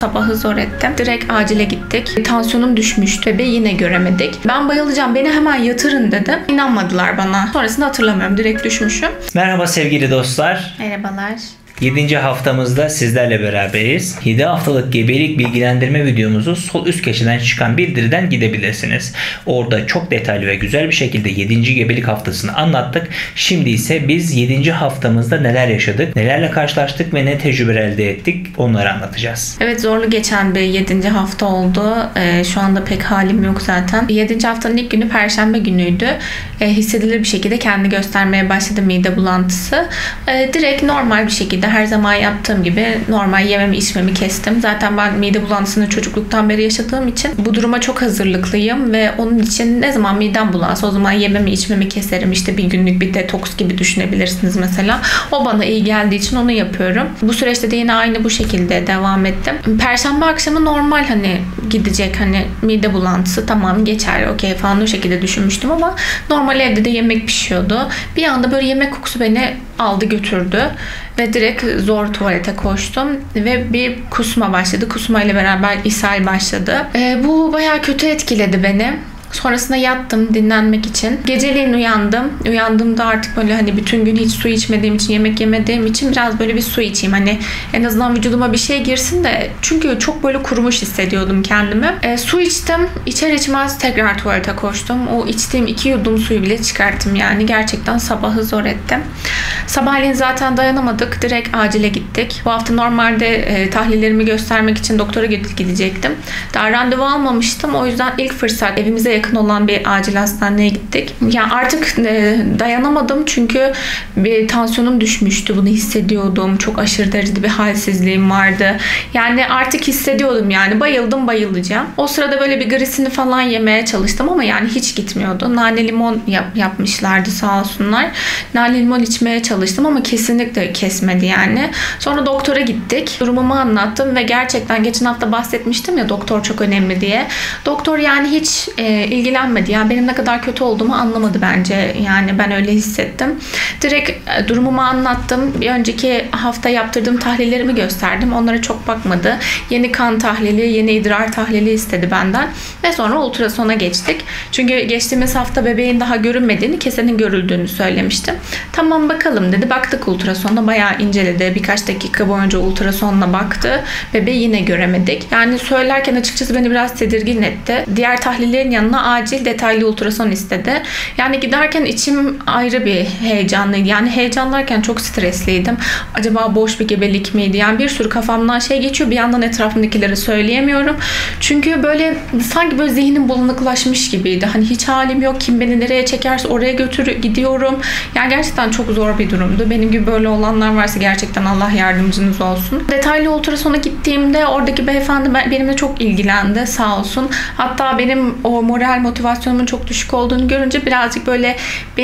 Sabahı zor ettim. Direkt acile gittik. Tansiyonum düşmüştü ve yine göremedik. Ben bayılacağım, beni hemen yatırın dedim. İnanmadılar bana. Sonrasını hatırlamıyorum. Direkt düşmüşüm. Merhaba sevgili dostlar. Merhabalar. 7. haftamızda sizlerle beraberiz. 7 haftalık gebelik bilgilendirme videomuzu sol üst köşeden çıkan bildiriden gidebilirsiniz. Orada çok detaylı ve güzel bir şekilde 7. gebelik haftasını anlattık. Şimdi ise biz 7. haftamızda neler yaşadık, nelerle karşılaştık ve ne tecrübeler elde ettik onları anlatacağız. Evet, zorlu geçen bir 7. hafta oldu. Şu anda pek halim yok zaten. 7. haftanın ilk günü Perşembe günüydü. Hissedilir bir şekilde kendini göstermeye başladı mide bulantısı. Direkt normal bir şekilde her zaman yaptığım gibi normal yememi içmemi kestim. Zaten ben mide bulantısını çocukluktan beri yaşadığım için bu duruma çok hazırlıklıyım ve onun için ne zaman midem bulansa o zaman yememi içmemi keserim. İşte bir günlük bir detoks gibi düşünebilirsiniz mesela. O bana iyi geldiği için onu yapıyorum. Bu süreçte de yine aynı bu şekilde devam ettim. Perşembe akşamı normal gidecek mide bulantısı tamam geçer okey falan o şekilde düşünmüştüm ama normal evde de yemek pişiyordu. Bir anda böyle yemek kokusu beni aldı götürdü ve direkt zor tuvalete koştum ve bir kusma başladı. Kusma ile beraber ishal başladı. Bu bayağı kötü etkiledi beni. Sonrasında yattım dinlenmek için. Geceleyin uyandım. Uyandığımda artık böyle bütün gün hiç su içmediğim için, yemek yemediğim için biraz böyle bir su içeyim. En azından vücuduma bir şey girsin de. Çünkü çok böyle kurumuş hissediyordum kendimi. Su içtim. İçer içmez tekrar tuvalete koştum. O içtiğim 2 yudum suyu bile çıkarttım yani. Gerçekten sabahı zor ettim. Sabahleyin zaten dayanamadık. Direkt acile gittik. Bu hafta normalde tahlillerimi göstermek için doktora gidecektim. Daha randevu almamıştım. O yüzden ilk fırsat evimize yakın olan bir acil hastaneye gittik. Yani artık dayanamadım çünkü bir tansiyonum düşmüştü. Bunu hissediyordum. Çok aşırı derecede bir halsizliğim vardı. Yani artık hissediyordum yani. Bayılacağım. O sırada böyle bir grisini falan yemeye çalıştım ama yani hiç gitmiyordu. Nane limon yapmışlardı sağ olsunlar. Nane limon içmeye çalıştım ama kesinlikle kesmedi yani. Sonra doktora gittik. Durumumu anlattım ve gerçekten geçen hafta bahsetmiştim ya doktor çok önemli diye. Doktor yani hiç ilgilenmedi. Yani benim ne kadar kötü olduğumu anlamadı bence. Yani ben öyle hissettim. Direkt durumumu anlattım. Bir önceki hafta yaptırdığım tahlillerimi gösterdim. Onlara çok bakmadı. Yeni kan tahlili, yeni idrar tahlili istedi benden. Ve sonra ultrasona geçtik. Çünkü geçtiğimiz hafta bebeğin daha görünmediğini, kesenin görüldüğünü söylemiştim. Tamam bakalım dedi. Baktık ultrasonda bayağı inceledi. Birkaç dakika boyunca ultrasonla baktı. Bebeği yine göremedik. Yani söylerken açıkçası beni biraz tedirgin etti. Diğer tahlillerin yanına acil detaylı ultrason istedi. Yani giderken içim ayrı bir heyecanlıydı. Yani heyecanlarken çok stresliydim. Acaba boş bir gebelik miydi? Yani bir sürü kafamdan şey geçiyor. Bir yandan etrafımdakileri söyleyemiyorum. Çünkü böyle sanki böyle zihnim bulanıklaşmış gibiydi. Hiç halim yok. Kim beni nereye çekerse oraya gidiyorum. Yani gerçekten çok zor bir durumdu. Benim gibi böyle olanlar varsa gerçekten Allah yardımcınız olsun. Detaylı ultrasona gittiğimde oradaki beyefendi benimle çok ilgilendi sağ olsun. Hatta benim o moral motivasyonumun çok düşük olduğunu görünce birazcık böyle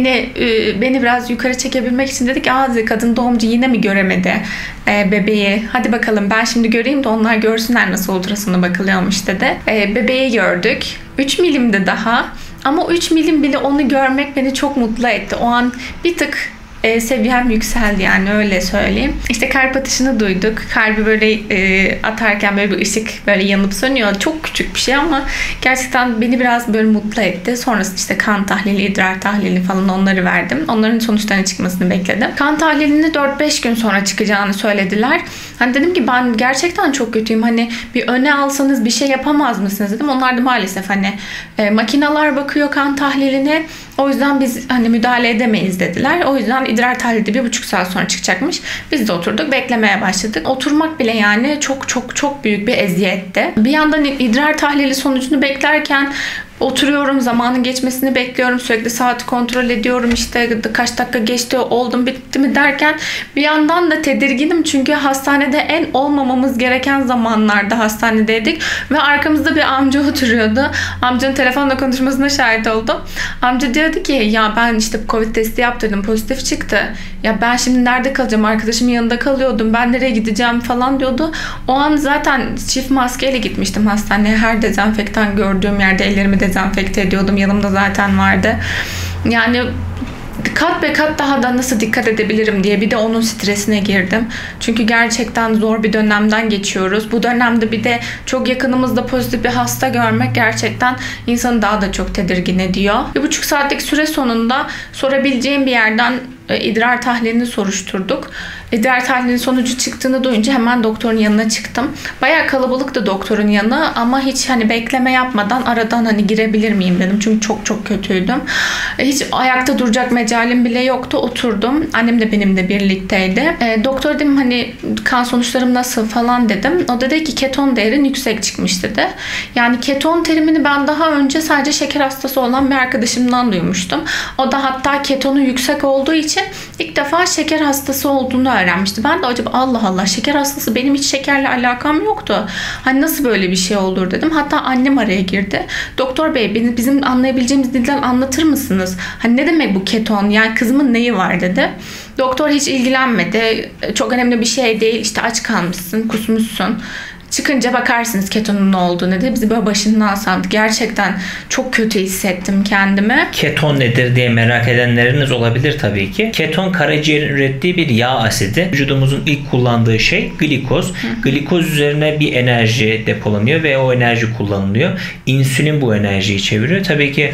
beni biraz yukarı çekebilmek için dedik kadın doğumcu yine mi göremedi bebeği? Hadi bakalım ben şimdi göreyim de onlar görsünler nasıl ultrasona bakılıyormuş dedi. Bebeği gördük. 3 milimdi daha. Ama 3 milim bile onu görmek beni çok mutlu etti. O an bir tık seviyem yükseldi yani öyle söyleyeyim. İşte kalp atışını duyduk. Kalbi böyle atarken böyle bir ışık böyle yanıp sönüyor. Çok küçük bir şey ama gerçekten beni biraz böyle mutlu etti. Sonrasında işte kan tahlili, idrar tahlili falan onları verdim. Onların sonuçlarının çıkmasını bekledim. Kan tahlilini 4-5 gün sonra çıkacağını söylediler. Dedim ki ben gerçekten çok kötüyüm. Bir öne alsanız bir şey yapamaz mısınız dedim. Onlar da maalesef makineler bakıyor kan tahliline. O yüzden biz müdahale edemeyiz dediler. O yüzden idrar tahlili de 1,5 saat sonra çıkacakmış. Biz de oturduk beklemeye başladık. Oturmak bile yani çok büyük bir eziyetti. Bir yandan idrar tahlili sonucunu beklerken oturuyorum, zamanın geçmesini bekliyorum. Sürekli saati kontrol ediyorum. İşte kaç dakika geçti, oldu mu, bitti mi derken bir yandan da tedirginim. Çünkü hastanede en olmamamız gereken zamanlarda hastanedeydik. Ve arkamızda bir amca oturuyordu. Amcanın telefonla konuşmasına şahit oldum. Amca diyordu ki ya ben işte Covid testi yaptırdım, pozitif çıktı. Ya ben şimdi nerede kalacağım? Arkadaşımın yanında kalıyordum. Ben nereye gideceğim falan diyordu. O an zaten çift maskeyle gitmiştim hastaneye. Her dezenfektan gördüğüm yerde ellerimi dezenfekte ediyordum. Yanımda zaten vardı. Yani kat be kat daha da nasıl dikkat edebilirim diye bir de onun stresine girdim. Çünkü gerçekten zor bir dönemden geçiyoruz. Bu dönemde bir de çok yakınımızda pozitif bir hasta görmek gerçekten insanı daha da çok tedirgin ediyor. 1,5 saatlik süre sonunda sorabileceğim bir yerden idrar tahlilini soruşturduk. İdrar tahlilinin sonucu çıktığını duyunca hemen doktorun yanına çıktım. Bayağı kalabalıktı doktorun yanı ama hiç hani bekleme yapmadan aradan hani girebilir miyim dedim. Çünkü çok çok kötüydüm. Hiç ayakta duracak mecalim bile yoktu. Oturdum. Annem de benimle birlikteydi. Doktor dedim hani kan sonuçlarım nasıl falan dedim. O dedi ki keton değerin yüksek çıkmış dedi. Yani keton terimini ben daha önce sadece şeker hastası olan bir arkadaşımdan duymuştum. O da hatta ketonu yüksek olduğu için ilk defa şeker hastası olduğunu öğrenmişti. Ben de acaba Allah Allah şeker hastası, benim hiç şekerle alakam yoktu. Hani nasıl böyle bir şey olur dedim. Hatta annem araya girdi. Doktor bey bizim anlayabileceğimiz dilden anlatır mısınız? Hani ne demek bu keton? Yani kızımın neyi var dedi. Doktor hiç ilgilenmedi. Çok önemli bir şey değil. İşte aç kalmışsın, kusmuşsun. Çıkınca bakarsınız ketonun ne olduğunu dedi. Bizi böyle başından saldı. Gerçekten çok kötü hissettim kendimi. Keton nedir diye merak edenleriniz olabilir tabii ki. Keton karaciğerin ürettiği bir yağ asidi. Vücudumuzun ilk kullandığı şey glikoz. Glikoz üzerine bir enerji depolanıyor ve o enerji kullanılıyor. İnsülin bu enerjiyi çeviriyor. Tabii ki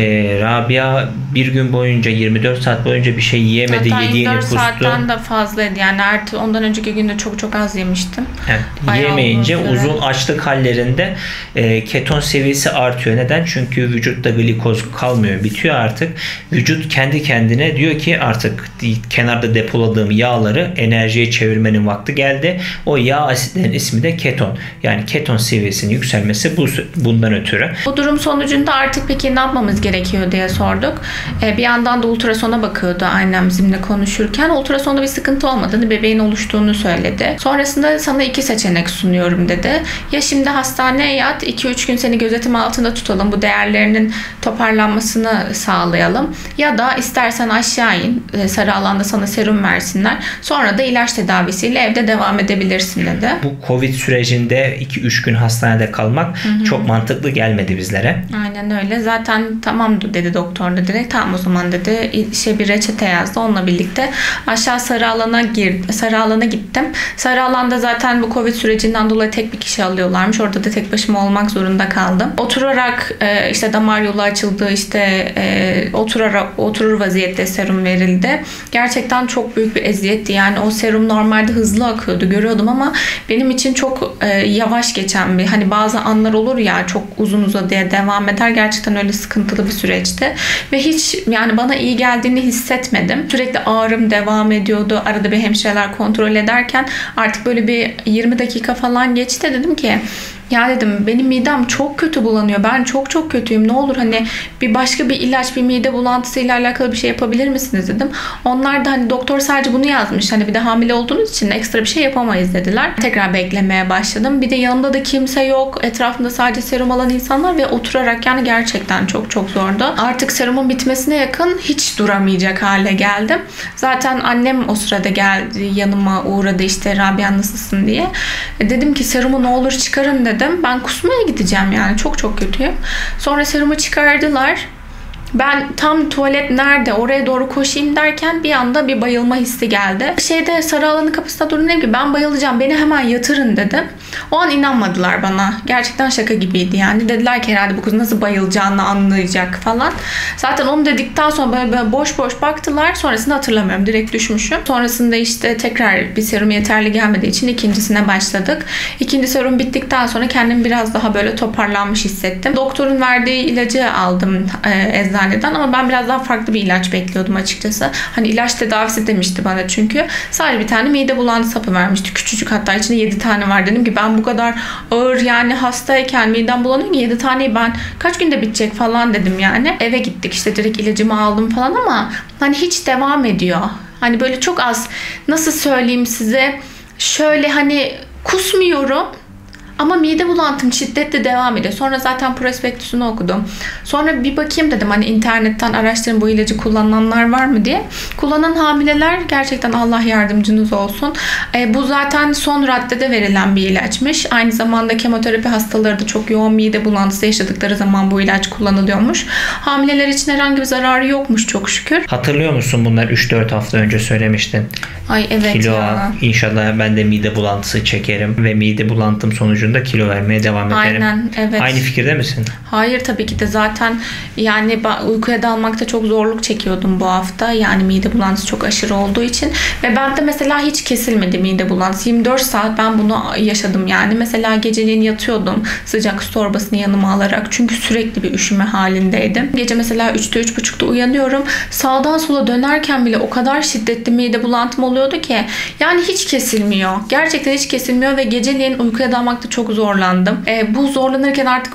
Rabia bir gün boyunca 24 saat boyunca bir şey yiyemedi. Hatta yediğini 24 kustu. saatten de fazlaydı. Yani artık ondan önceki günde çok çok az yemiştim. Yani yemeyince uzun açlık hallerinde keton seviyesi artıyor. Neden? Çünkü vücutta glikoz kalmıyor. Bitiyor artık. Vücut kendi kendine diyor ki artık kenarda depoladığım yağları enerjiye çevirmenin vakti geldi. O yağ asitlerin ismi de keton. Yani keton seviyesinin yükselmesi bundan ötürü. Bu durum sonucunda artık peki ne yapmamız gerekiyor diye sorduk. Bir yandan da ultrasona bakıyordu annem bizimle konuşurken. Ultrasonda bir sıkıntı olmadığını, bebeğin oluştuğunu söyledi. Sonrasında sana 2 seçenek sunuyorum dedi. Ya şimdi hastaneye yat, 2-3 gün seni gözetim altında tutalım, bu değerlerinin toparlanmasını sağlayalım. Ya da istersen aşağı in, sarı alanda sana serum versinler. Sonra da ilaç tedavisiyle evde devam edebilirsin dedi. Bu Covid sürecinde 2-3 gün hastanede kalmak çok mantıklı gelmedi bizlere. Aynen öyle. Zaten tamam dedi doktor da direkt. Tamam o zaman dedi. Bir reçete yazdı. Onunla birlikte aşağı sarı alana gittim. Sarı alanda zaten bu Covid sürecinden dolayı tek bir kişi alıyorlarmış. Orada da tek başıma olmak zorunda kaldım. Oturarak işte damar yolu açıldı. İşte oturur vaziyette serum verildi. Gerçekten çok büyük bir eziyetti. Yani o serum normalde hızlı akıyordu. Görüyordum ama benim için çok yavaş geçen bir, hani bazı anlar olur ya çok uzun uzadıya devam eder. Gerçekten öyle sıkıntılı bir süreçti. Ve hiç yani bana iyi geldiğini hissetmedim. Sürekli ağrım devam ediyordu. Arada bir hemşireler kontrol ederken artık böyle bir 20 dakika falan geçti. Dedim ki ya dedim benim midem çok kötü bulanıyor. Ben çok çok kötüyüm. Ne olur hani başka bir ilaç, bir mide bulantısıyla alakalı bir şey yapabilir misiniz dedim. Onlar da hani doktor sadece bunu yazmış. Hani bir de hamile olduğunuz için ekstra bir şey yapamayız dediler. Tekrar beklemeye başladım. Bir de yanımda da kimse yok. Etrafımda sadece serum alan insanlar ve oturarak yani gerçekten çok çok zordu. Artık serumun bitmesine yakın hiç duramayacak hale geldim. Zaten annem o sırada geldi. Yanıma uğradı işte Rabia nasılsın diye. Dedim ki serumu ne olur çıkarın dedim. Ben kusmaya gideceğim yani çok çok kötüyüm. Sonra serumu çıkardılar. Ben tam tuvalet nerede oraya doğru koşayım derken bir anda bir bayılma hissi geldi. Sarı alanın kapısında durdum, dedim ki ben bayılacağım, beni hemen yatırın dedim. O an inanmadılar bana. Gerçekten şaka gibiydi yani. Dediler ki herhalde bu kız nasıl bayılacağını anlayacak falan. Zaten onu dedikten sonra böyle boş boş baktılar. Sonrasını hatırlamıyorum. Direkt düşmüşüm. Sonrasında işte tekrar bir serum yeterli gelmediği için ikincisine başladık. İkinci serum bittikten sonra kendimi biraz daha böyle toparlanmış hissettim. Doktorun verdiği ilacı aldım eczaneden ama ben biraz daha farklı bir ilaç bekliyordum açıkçası. Hani ilaç tedavisi demişti bana çünkü. Sadece bir tane mide bulantısı hapı vermişti. Küçücük, hatta içinde 7 tane var. Dedim ki ben bu kadar ağır yani hastayken midem bulanıyor ki 7 taneyi ben kaç günde bitecek falan dedim yani. Eve gittik işte direkt ilacımı aldım falan ama hani hiç devam ediyor. Hani böyle çok az, nasıl söyleyeyim size, şöyle hani kusmuyorum Ama mide bulantım şiddetli devam ediyor. Sonra zaten prospektüsünü okudum. Sonra bir bakayım dedim hani internetten araştırın bu ilacı kullananlar var mı diye. Kullanan hamileler gerçekten Allah yardımcınız olsun. Bu zaten son raddede verilen bir ilaçmış. Aynı zamanda kemoterapi hastaları da çok yoğun mide bulantısı yaşadıkları zaman bu ilaç kullanılıyormuş. Hamileler için herhangi bir zararı yokmuş çok şükür. Hatırlıyor musun, bunlar 3-4 hafta önce söylemiştin. Ay evet Kilo ya. al. İnşallah ben de mide bulantısı çekerim ve mide bulantım sonucunda kilo vermeye devam ederim. Aynen, evet. Aynı fikirde misin? Hayır tabii ki de, zaten yani uykuya dalmakta çok zorluk çekiyordum bu hafta. Yani mide bulantısı çok aşırı olduğu için ve ben de mesela hiç kesilmedi mide bulantısı. 24 saat ben bunu yaşadım yani. Mesela geceleyin yatıyordum sıcak su torbasını yanıma alarak. Çünkü sürekli bir üşüme halindeydim. Gece mesela 3'te 3.30'da uyanıyorum. Sağdan sola dönerken bile o kadar şiddetli mide bulantım oluyordu ki yani hiç kesilmiyor. Gerçekten hiç kesilmiyor ve geceleyin uykuya dalmakta çok zorlandım. Bu zorlanırken artık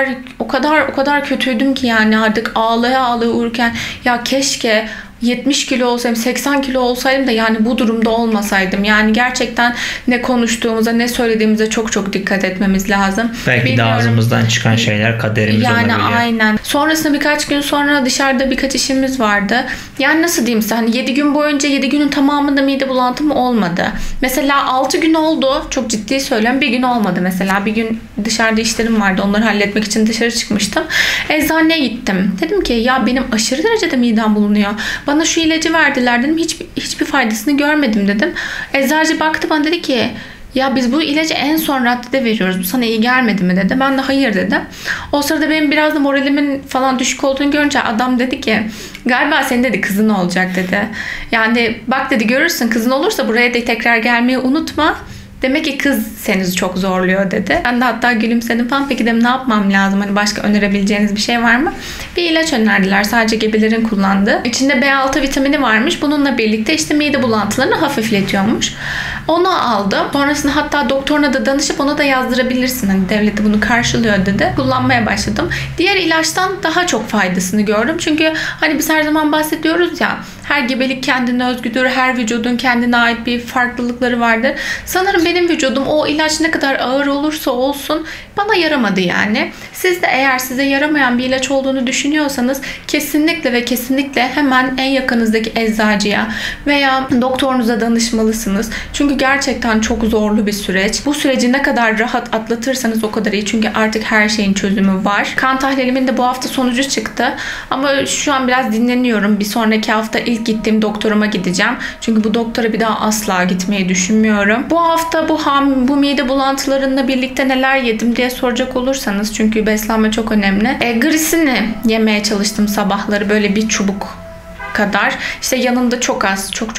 o kadar kötüydüm ki yani artık ağlaya ağlaya uyurken ya keşke 70 kilo olsaydım, 80 kilo olsaydım da yani bu durumda olmasaydım. Yani gerçekten ne konuştuğumuza, ne söylediğimize çok çok dikkat etmemiz lazım. Belki de ağzımızdan çıkan şeyler kaderimiz yani olabiliyor. Aynen. Sonrasında birkaç gün sonra dışarıda birkaç işimiz vardı. Yani nasıl diyeyim size, hani 7 gün boyunca 7 günün tamamında mide bulantım olmadı. Mesela 6 gün oldu. Çok ciddi söylüyorum. Bir gün olmadı mesela. Bir gün dışarıda işlerim vardı. Onları halletmek için dışarı çıkmıştım. Eczaneye gittim. Dedim ki ya benim aşırı derecede midem bulunuyor. Bana şu ilacı verdiler dedim. Hiçbir faydasını görmedim dedim. Eczacı baktı bana, dedi ki ya biz bu ilacı en son raddede veriyoruz. Bu sana iyi gelmedi mi dedi. Ben de hayır dedim. O sırada benim biraz da moralimin falan düşük olduğunu görünce adam dedi ki galiba senin dedi kızın olacak dedi. Yani bak dedi, görürsün kızın olursa buraya da tekrar gelmeyi unutma. Demek ki kız seni çok zorluyor dedi. Ben de hatta gülümsedim falan. Peki dedim ne yapmam lazım? Hani başka önerebileceğiniz bir şey var mı? Bir ilaç önerdiler. Sadece gebelerin kullandığı. İçinde B6 vitamini varmış. Bununla birlikte işte mide bulantılarını hafifletiyormuş. Onu aldım. Sonrasında hatta doktoruna da danışıp ona da yazdırabilirsin. Hani devlet de bunu karşılıyor dedi. Kullanmaya başladım. Diğer ilaçtan daha çok faydasını gördüm. Çünkü hani biz her zaman bahsediyoruz ya, her gebelik kendine özgüdür. Her vücudun kendine ait bir farklılıkları vardır. Sanırım benim vücudum o ilaç ne kadar ağır olursa olsun bana yaramadı yani. Siz de eğer size yaramayan bir ilaç olduğunu düşünüyorsanız kesinlikle ve kesinlikle hemen en yakınızdaki eczacıya veya doktorunuza danışmalısınız. Çünkü gerçekten çok zorlu bir süreç. Bu süreci ne kadar rahat atlatırsanız o kadar iyi. Çünkü artık her şeyin çözümü var. Kan tahlilimin de bu hafta sonucu çıktı. Ama şu an biraz dinleniyorum. Bir sonraki hafta ilk gittiğim doktoruma gideceğim. Çünkü bu doktora bir daha asla gitmeyi düşünmüyorum. Bu hafta bu mide bulantılarıyla birlikte neler yedim diye soracak olursanız, çünkü beslenme çok önemli. Grisini yemeye çalıştım sabahları, böyle bir çubuk kadar. İşte yanında çok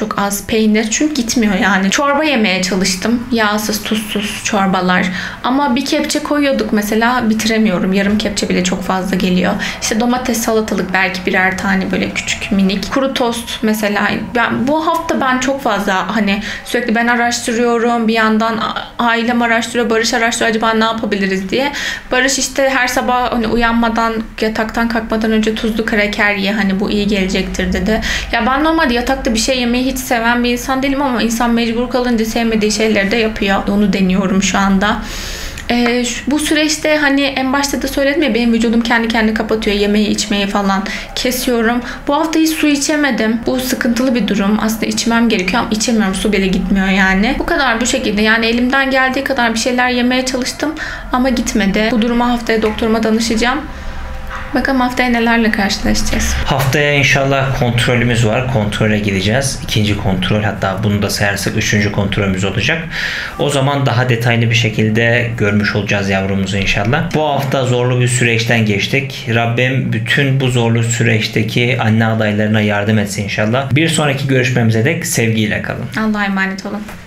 az peynir, çünkü gitmiyor yani. Çorba yemeye çalıştım. Yağsız, tuzsuz çorbalar. Ama bir kepçe koyuyorduk mesela, bitiremiyorum. Yarım kepçe bile çok fazla geliyor. İşte domates, salatalık belki birer tane böyle küçük minik. Kuru tost mesela. Bu hafta ben çok fazla hani sürekli ben araştırıyorum. Bir yandan ailem araştırıyor. Barış araştırıyor. Acaba ne yapabiliriz diye. Barış işte her sabah hani uyanmadan, yataktan kalkmadan önce tuzlu kraker ye. Hani bu iyi gelecektir dedi. Ya ben normalde yatakta bir şey yemeyi hiç seven bir insan değilim ama insan mecbur kalınca sevmediği şeyleri de yapıyor. Onu deniyorum şu anda. Bu süreçte hani en başta da söyledim ya, benim vücudum kendi kendine kapatıyor. Yemeği içmeyi falan kesiyorum. Bu hafta hiç su içemedim. Bu sıkıntılı bir durum. Aslında içmem gerekiyor ama içemiyorum. Su bile gitmiyor yani. Bu kadar, bu şekilde. Yani elimden geldiği kadar bir şeyler yemeye çalıştım ama gitmedi. Bu duruma haftaya doktoruma danışacağım. Bakalım haftaya nelerle karşılaşacağız. Haftaya inşallah kontrolümüz var. Kontrole gideceğiz. İkinci kontrol, hatta bunu da sayarsak 3. kontrolümüz olacak. O zaman daha detaylı bir şekilde görmüş olacağız yavrumuzu inşallah. Bu hafta zorlu bir süreçten geçtik. Rabbim bütün bu zorlu süreçteki anne adaylarına yardım etsin inşallah. Bir sonraki görüşmemize dek sevgiyle kalın. Allah'a emanet olun.